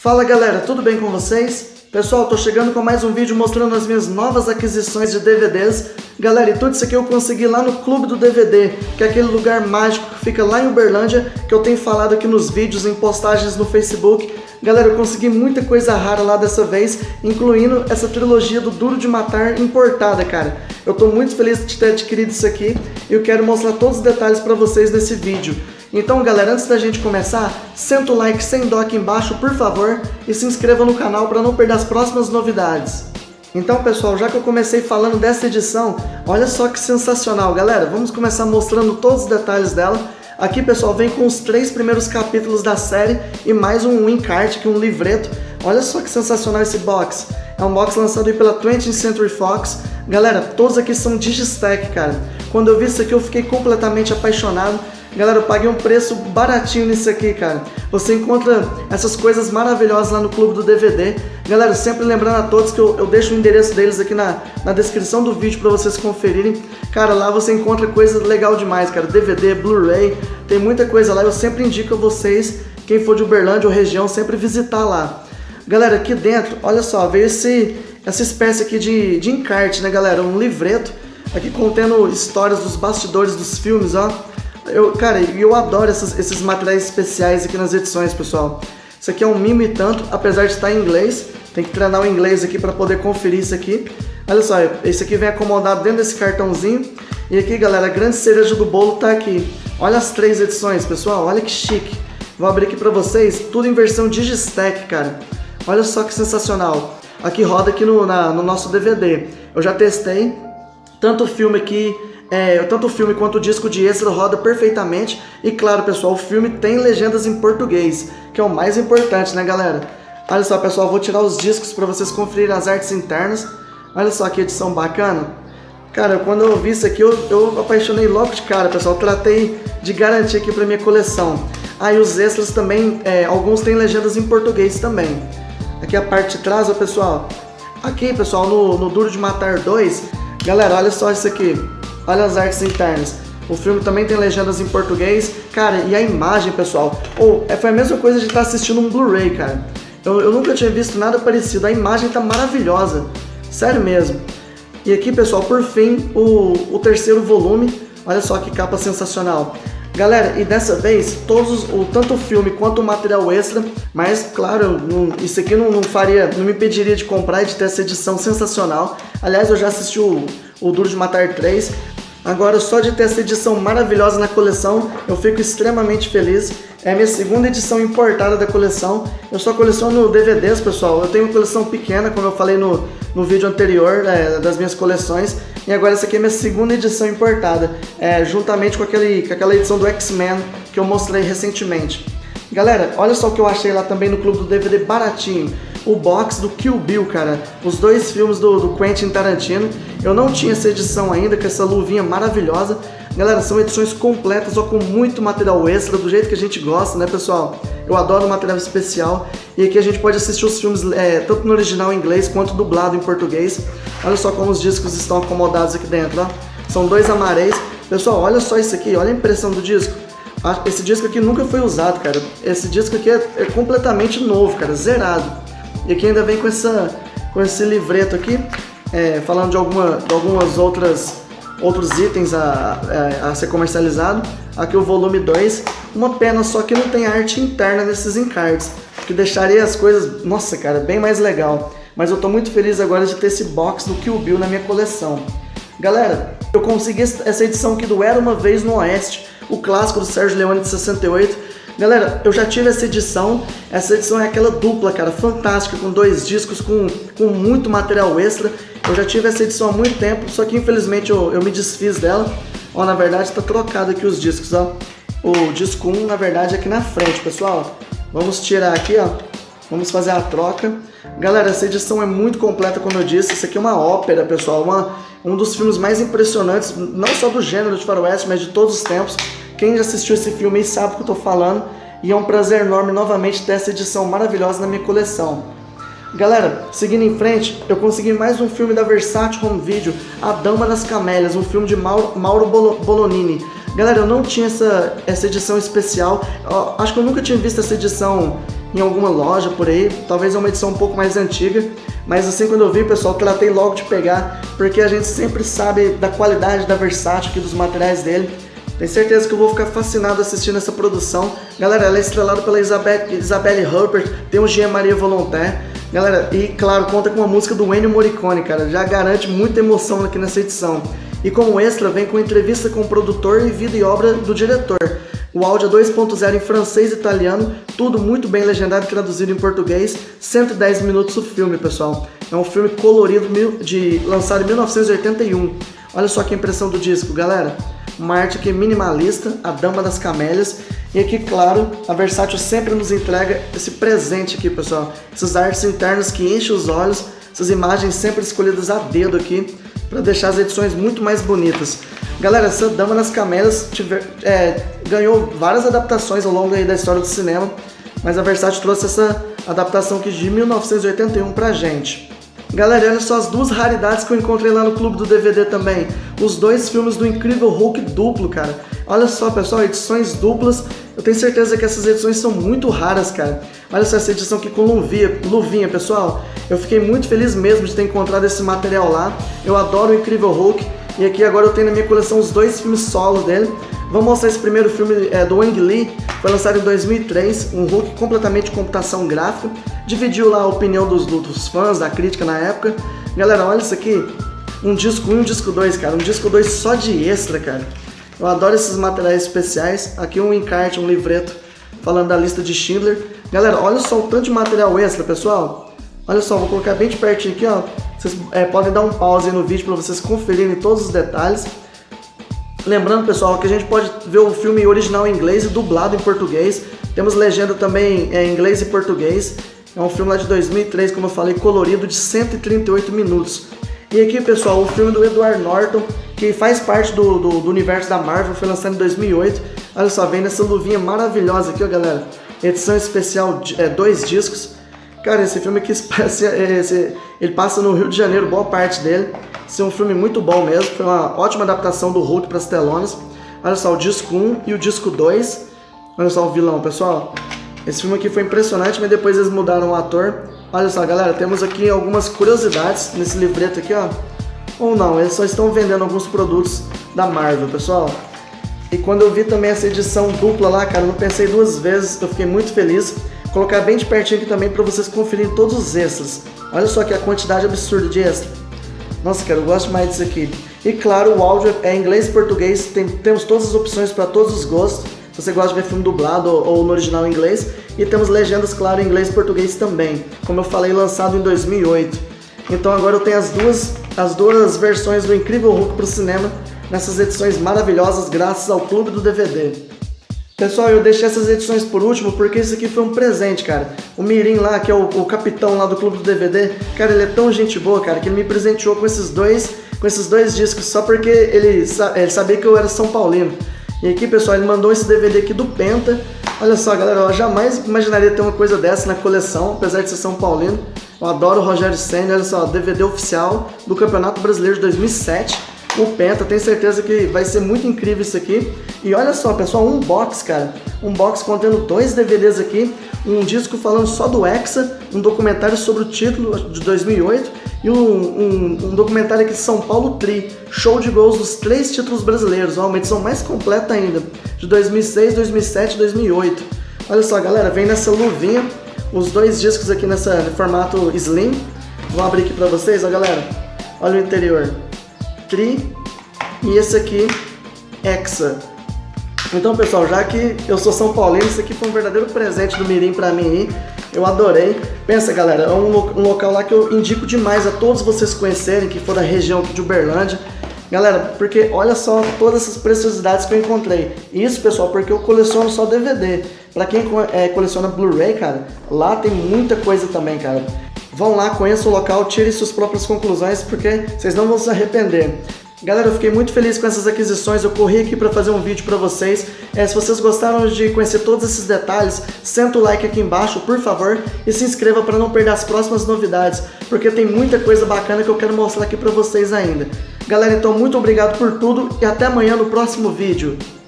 Fala galera, tudo bem com vocês? Pessoal, tô chegando com mais um vídeo mostrando as minhas novas aquisições de DVDs. Galera, e tudo isso aqui eu consegui lá no Clube do DVD, que é aquele lugar mágico que fica lá em Uberlândia, que eu tenho falado aqui nos vídeos, em postagens no Facebook. Galera, eu consegui muita coisa rara lá dessa vez, incluindo essa trilogia do Duro de Matar importada, cara. Eu tô muito feliz de ter adquirido isso aqui e eu quero mostrar todos os detalhes pra vocês nesse vídeo. Então galera, antes da gente começar, senta o like sem dó aqui embaixo, por favor, e se inscreva no canal para não perder as próximas novidades. Então pessoal, já que eu comecei falando dessa edição, olha só que sensacional, galera. Vamos começar mostrando todos os detalhes dela. Aqui pessoal, vem com os 3 primeiros capítulos da série e mais um encarte, que um livreto. Olha só que sensacional esse box. É um box lançado aí pela 20th Century Fox. Galera, todos aqui são Digistack, cara. Quando eu vi isso aqui eu fiquei completamente apaixonado. Galera, eu paguei um preço baratinho nisso aqui, cara. Você encontra essas coisas maravilhosas lá no Clube do DVD. Galera, sempre lembrando a todos que eu deixo o endereço deles aqui na descrição do vídeo para vocês conferirem. Cara, lá você encontra coisa legal demais, cara. DVD, Blu-ray, tem muita coisa lá. Eu sempre indico a vocês, quem for de Uberlândia ou região, sempre visitar lá. Galera, aqui dentro, olha só, veio essa espécie aqui de encarte, né, galera? Um livreto, aqui contendo histórias dos bastidores dos filmes, ó. Cara, eu adoro esses materiais especiais aqui nas edições, pessoal. Isso aqui é um mimo e tanto, apesar de estar em inglês. Tem que treinar o inglês aqui para poder conferir isso aqui. Olha só, esse aqui vem acomodado dentro desse cartãozinho. E aqui, galera, a grande cereja do bolo tá aqui. Olha as 3 edições, pessoal, olha que chique. Vou abrir aqui para vocês, tudo em versão Digistack, cara. Olha só que sensacional. Aqui roda aqui no nosso DVD. Eu já testei, tanto o filme aqui... tanto o filme quanto o disco de extra roda perfeitamente. E claro, pessoal, o filme tem legendas em português, que é o mais importante, né, galera? Olha só, pessoal, vou tirar os discos para vocês conferirem as artes internas. Olha só que edição bacana. Cara, quando eu vi isso aqui, eu apaixonei logo de cara, pessoal. Tratei de garantir aqui para minha coleção. Aí os extras também, alguns têm legendas em português também. Aqui a parte de trás, ó, pessoal. Aqui, pessoal, no Duro de Matar 2, galera, olha só isso aqui. Olha as artes internas. O filme também tem legendas em português. Cara, e a imagem, pessoal. Foi a mesma coisa de estar assistindo um Blu-ray, cara. Eu nunca tinha visto nada parecido. A imagem tá maravilhosa. Sério mesmo. E aqui, pessoal, por fim, o 3º volume. Olha só que capa sensacional. Galera, e dessa vez, tanto o filme quanto o material extra, mas claro, isso aqui não me impediria de comprar e de ter essa edição sensacional. Aliás, eu já assisti o Duro de Matar 3. Agora, só de ter essa edição maravilhosa na coleção, eu fico extremamente feliz. É a minha 2ª edição importada da coleção. Eu só coleciono DVDs, pessoal. Eu tenho uma coleção pequena, como eu falei no vídeo anterior, das minhas coleções. E agora essa aqui é a minha 2ª edição importada, juntamente com aquela edição do X-Men que eu mostrei recentemente. Galera, olha só o que eu achei lá também no Clube do DVD baratinho. O box do Kill Bill, cara. Os 2 filmes do Quentin Tarantino. Eu não tinha essa edição ainda, com essa luvinha maravilhosa. Galera, são edições completas, ó, com muito material extra, do jeito que a gente gosta, né, pessoal? Eu adoro material especial. E aqui a gente pode assistir os filmes tanto no original em inglês, quanto dublado em português. Olha só como os discos estão acomodados aqui dentro, ó. São 2 amareis. Pessoal, olha só isso aqui, olha a impressão do disco. Esse disco aqui nunca foi usado, cara. Esse disco aqui é completamente novo, cara, zerado. E aqui ainda vem com esse livreto aqui, falando de algumas outros itens a ser comercializado. Aqui o volume 2, uma pena só que não tem arte interna nesses encartes, que deixaria as coisas, nossa, cara, bem mais legal. Mas eu tô muito feliz agora de ter esse box do Kill Bill na minha coleção. Galera, eu consegui essa edição aqui do Era Uma Vez no Oeste, o clássico do Sergio Leone de 68. Galera, eu já tive essa edição é aquela dupla, cara, fantástica, com 2 discos, com muito material extra. Eu já tive essa edição há muito tempo, só que infelizmente eu me desfiz dela. Ó, na verdade tá trocado aqui os discos, ó. O disco 1, na verdade, é aqui na frente, pessoal. Vamos tirar aqui, ó. Vamos fazer a troca. Galera, essa edição é muito completa, como eu disse. Isso aqui é uma ópera, pessoal, um dos filmes mais impressionantes, não só do gênero de faroeste, mas de todos os tempos. Quem já assistiu esse filme aí sabe o que eu tô falando. E é um prazer enorme novamente ter essa edição maravilhosa na minha coleção. Galera, seguindo em frente, eu consegui mais um filme da Versátil Home Video, A Dama das Camélias, um filme de Mauro Bolognini. Galera, eu não tinha essa edição especial, acho que eu nunca tinha visto essa edição em alguma loja por aí, talvez é uma edição um pouco mais antiga, mas assim, quando eu vi, pessoal, tratei logo de pegar, porque a gente sempre sabe da qualidade da Versátil aqui, dos materiais dele. Tenho certeza que eu vou ficar fascinado assistindo essa produção. Galera, ela é estrelada pela Isabelle Huppert, tem o Jean-Marie Volonté, galera, e claro, conta com uma música do Ennio Morricone, cara, já garante muita emoção aqui nessa edição. E como extra, vem com entrevista com o produtor e vida e obra do diretor. O áudio é 2.0 em francês e italiano, tudo muito bem legendado e traduzido em português, 110 minutos o filme, pessoal. É um filme colorido, lançado em 1981. Olha só que impressão do disco, galera. Uma arte aqui minimalista, a Dama das Camélias. E aqui, claro, a Versátil sempre nos entrega esse presente aqui, pessoal. Essas artes internas que enchem os olhos, essas imagens sempre escolhidas a dedo aqui, para deixar as edições muito mais bonitas. Galera, essa Dama das Camélias ganhou várias adaptações ao longo aí da história do cinema, mas a Versátil trouxe essa adaptação aqui de 1981 pra gente. Galera, olha só as duas raridades que eu encontrei lá no Clube do DVD também. Os dois filmes do Incrível Hulk duplo, cara. Olha só, pessoal, edições duplas. Eu tenho certeza que essas edições são muito raras, cara. Olha só essa edição aqui com luvinha, pessoal. Eu fiquei muito feliz mesmo de ter encontrado esse material lá. Eu adoro o Incrível Hulk. E aqui agora eu tenho na minha coleção os dois filmes solos dele. Vamos mostrar esse primeiro filme do Ang Lee. Foi lançado em 2003, um Hulk completamente de computação gráfica. Dividiu lá a opinião dos fãs, da crítica na época. Galera, olha isso aqui. Um disco 1 e um disco 2, cara. Um disco 2 só de extra, cara. Eu adoro esses materiais especiais. Aqui um encarte, um livreto falando da lista de Schindler. Galera, olha só o tanto de material extra, pessoal. Olha só, vou colocar bem de pertinho aqui, ó. Vocês podem dar um pause aí no vídeo para vocês conferirem todos os detalhes. Lembrando, pessoal, que a gente pode ver o filme original em inglês e dublado em português. Temos legenda também em inglês e português. É um filme lá de 2003, como eu falei, colorido, de 138 minutos. E aqui, pessoal, o filme do Edward Norton, que faz parte do universo da Marvel, foi lançado em 2008. Olha só, vem nessa luvinha maravilhosa aqui, ó, galera. Edição especial, 2 discos. Cara, esse filme aqui, ele passa no Rio de Janeiro, boa parte dele. Esse é um filme muito bom mesmo, foi uma ótima adaptação do Hulk para as telonas. Olha só, o disco 1 e o disco 2. Olha só o vilão, pessoal. Esse filme aqui foi impressionante, mas depois eles mudaram o ator. Olha só, galera, temos aqui algumas curiosidades nesse livreto aqui, ó. Ou não, eles só estão vendendo alguns produtos da Marvel, pessoal. E quando eu vi também essa edição dupla lá, cara, eu não pensei duas vezes, eu fiquei muito feliz. Vou colocar bem de pertinho aqui também para vocês conferirem todos os extras. Olha só que a quantidade absurda de extra. Nossa, cara, eu gosto mais disso aqui. E claro, o áudio é em inglês e português, temos todas as opções para todos os gostos. Se você gosta de ver filme dublado ou no original em inglês. E temos legendas, claro, em inglês e português também. Como eu falei, lançado em 2008. Então agora eu tenho as duas versões do Incrível Hulk para o cinema, nessas edições maravilhosas, graças ao Clube do DVD. Pessoal, eu deixei essas edições por último porque isso aqui foi um presente, cara. O Mirim lá, que é o capitão lá do Clube do DVD, cara, ele é tão gente boa, cara, que ele me presenteou com esses dois discos só porque ele sabia que eu era São Paulino. E aqui, pessoal, ele mandou esse DVD aqui do Penta. Olha só, galera, eu jamais imaginaria ter uma coisa dessa na coleção, apesar de ser São Paulino. Eu adoro o Rogério Ceni, olha só, DVD oficial do Campeonato Brasileiro de 2007. O Penta, tenho certeza que vai ser muito incrível isso aqui. E olha só, pessoal, um box, cara. Um box contendo 2 DVDs aqui. Um disco falando só do Hexa, um documentário sobre o título de 2008 e um documentário aqui de São Paulo Tri, show de gols dos 3 títulos brasileiros, ó, uma edição mais completa ainda, de 2006, 2007 e 2008. Olha só, galera, vem nessa luvinha, os 2 discos aqui no formato Slim. Vou abrir aqui pra vocês, ó, galera. Olha o interior. Tri e esse aqui, Hexa. Então, pessoal, já que eu sou São Paulino, isso aqui foi um verdadeiro presente do Mirim pra mim aí. Eu adorei. Pensa, galera, é um local lá que eu indico demais a todos vocês conhecerem, que for da região aqui de Uberlândia. Galera, porque olha só todas essas preciosidades que eu encontrei. Isso, pessoal, porque eu coleciono só DVD. Pra quem coleciona Blu-ray, cara, lá tem muita coisa também, cara. Vão lá, conheçam o local, tirem suas próprias conclusões, porque vocês não vão se arrepender. Galera, eu fiquei muito feliz com essas aquisições, eu corri aqui para fazer um vídeo para vocês. Se vocês gostaram de conhecer todos esses detalhes, senta o like aqui embaixo, por favor, e se inscreva para não perder as próximas novidades, porque tem muita coisa bacana que eu quero mostrar aqui para vocês ainda. Galera, então muito obrigado por tudo e até amanhã no próximo vídeo.